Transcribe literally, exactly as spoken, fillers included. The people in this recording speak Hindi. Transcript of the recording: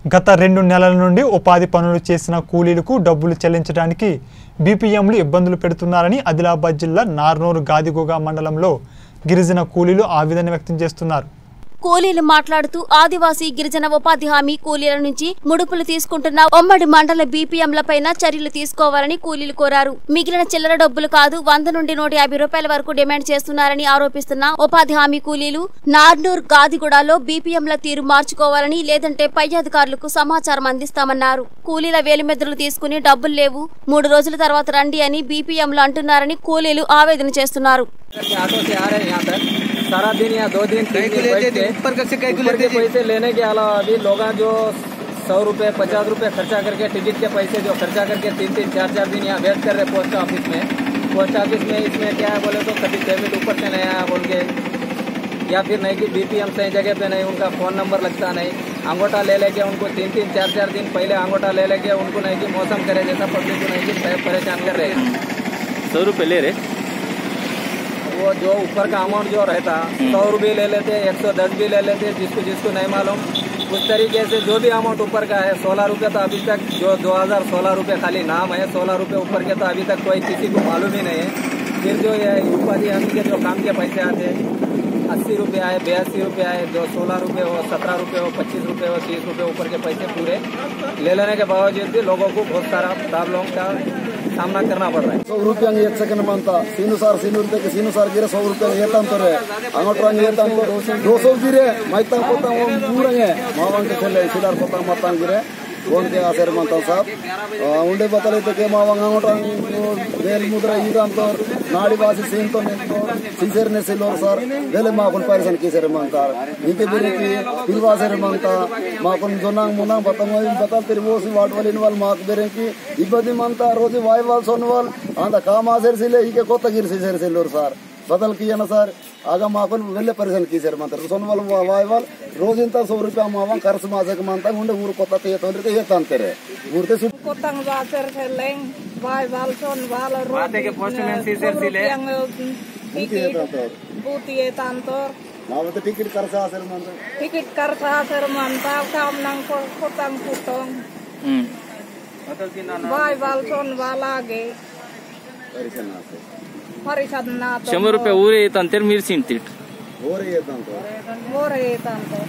గత రెండు నెలల నుండి ఉపాధి పనులు చేసిన కూలీలకు డబ్బులు చెల్లించడానికి బీపీఎంలు ఇబ్బందులు పెడుతున్నారని ఆదిలాబాద్ జిల్లా నార్నూర్ గాదిగోగా మండలంలో గిరిజన కూలీలు ఆవేదన వ్యక్తం చేస్తున్నారు. కూలీలు మాట్లాడుతూ ఆదివాసీ గిరిజన ఉపాధి హామీ కూలీల నుంచి ముడుపులు తీసుకుంటున్న ఉమ్మడి మండల బీపీఎంలపైన చర్యలు తీసుకోవాలని కూలీలు కోరారు. మిగిలిన చిల్లర డబ్బులు కాదు వంద నుండి నూట యాభై రూపాయల వరకు డిమాండ్ చేస్తున్నారని ఆరోపిస్తున్న ఉపాధి హామీ కూలీలు నార్నూర్ గాదిగూడలో బీపీఎంల తీరు మార్చుకోవాలని లేదంటే పై అధికారులకు సమాచారం అందిస్తామన్నారు. కూలీల వేలిమెద్దులు తీసుకుని డబ్బులు లేవు, మూడు రోజుల తర్వాత రండి అని బీపీఎంలు అంటున్నారని కూలీలు ఆవేదన చేస్తున్నారు. सारा दिन या दो दिन तीन दिन बैठते ऊपर के पैसे लेने के अलावा अभी लोग जो सौ रुपए पचास रुपए खर्चा करके टिकट के पैसे जो खर्चा करके तीन तीन चार चार दिन यहाँ वेट कर रहे पोस्ट ऑफिस में पोस्ट ऑफिस में इसमें क्या है बोले तो कभी पेमेंट ऊपर से नहीं आया बोल के, या फिर नहीं कि बीपीएम सही जगह पे नहीं, उनका फोन नंबर लगता नहीं, अंगूठा ले लेके उनको तीन तीन चार चार दिन पहले अंगूठा ले लेके उनको नहीं कि मौसम करे जैसा पब्लिक को नहीं कि परेशान कर रहे सौ रुपये ले रहे, वो जो ऊपर का अमाउंट जो रहता सौ रुपये ले लेते, एक सौ दस भी ले लेते, जिसको जिसको नहीं मालूम उस तरीके से जो भी अमाउंट ऊपर का है सोलह रुपये तो अभी तक जो दो हज़ार सोलह रुपये खाली नाम है, सोलह रुपये ऊपर के तो अभी तक कोई किसी को मालूम ही नहीं है. फिर जो ये उपाधि हामी के जो काम के पैसे आते अस्सी रुपये आए, बयासी रुपये आए, जो सोलह रुपये हो, सत्रह रुपये हो, पच्चीस रुपये हो, तीस रुपये ऊपर के पैसे पूरे ले लेने के बावजूद भी लोगों को बहुत सारा प्रॉब्लम का सामना करना पड़ रहा है. सौ रुपया एक सेकंड मानता सीनु सार सीनु रुपये के सीनु सार गिरे सौ रुपया ये तंत्र है अंगोटरा ये तंत्र दो सौ गिरे माइता पोता वो पूरा है मावन के खेले सिलार पोता मतान गिरे कौन के आसर मानता साहब उंडे बतले तो के मावन अंगोटरा वेल मुद्रा ईरान तो नाड़ी वासी सीन तो सीसर ने सिलोर सर वेले मावन परिसन की सर मानता इनके बिरे की पिलवा सर मानता मावन जोनांग मुनांग बतमो बता तेरे वो सी वाट वाली नवाल माक बिरे की इब्बदी मानता रोजी वाई वाल सोनवाल आंदा काम आसर सिले इके कोता गिर सीसर सिलोर सर बदल किया ना सर आगा माकन वेले परिसन की सर मानता सोनवाल वाई वाल रोज इंता सौ रुपया मावन खर्च मासे के मानता उंडे ऊर कोता ते तोंरे ते ये तांतेरे ऊरते सु कोतंग वासर से लेंग वाई वाल सोनवाल रोज के पोस्टमैन सीसर सिले बूतिए तांतोर मावते टिकट खर्च आसर मानता टिकट खर्च आसर मानता काम नंग कोतंग पुतोंग हम वाई वाल सोनवाल आगे परिसन आसे परिषद ना तो शंभर रुपये ऊरे येतात तर मिरची तीट ओरे येतात ओरे येतात